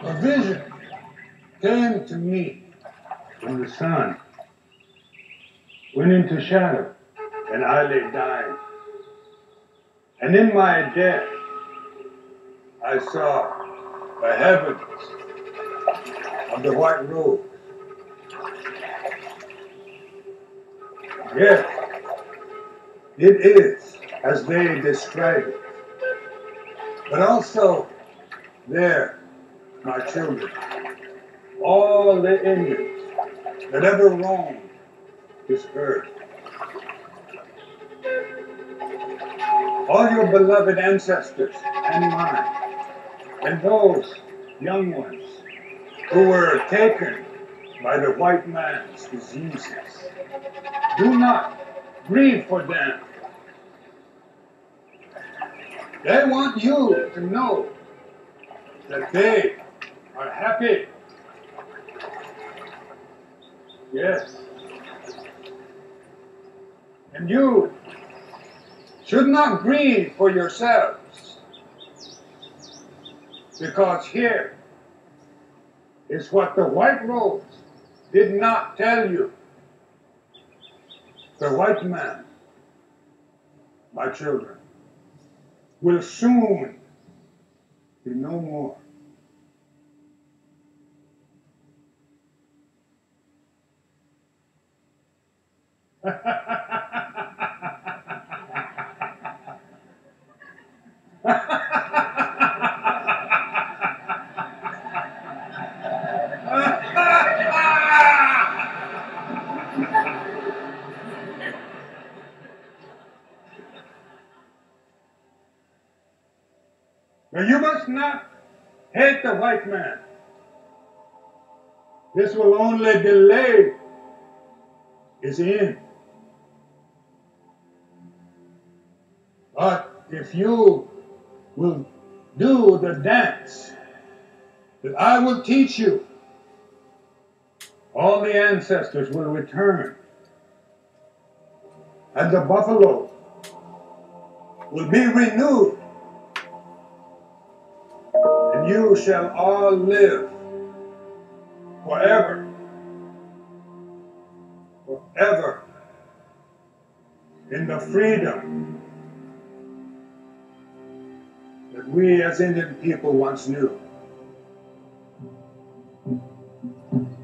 A vision came to me when the sun went into shadow and I lay dying. And in my death, I saw the heavens of the white rose. Yes, it is as they describe it. But also there, my children, all the Indians that ever roamed this earth, all your beloved ancestors and mine, and those young ones who were taken by the white man's diseases. Do not grieve for them. They want you to know that they are happy. Yes. And you should not grieve for yourselves, because here is what the white rose did not tell you. The white man, my children, will soon be no more. Now you must not hate the white man. This will only delay his end. But if you will do the dance that I will teach you, all the ancestors will return, and the buffalo will be renewed, and you shall all live forever, forever, in the freedom that we as Indian people once knew.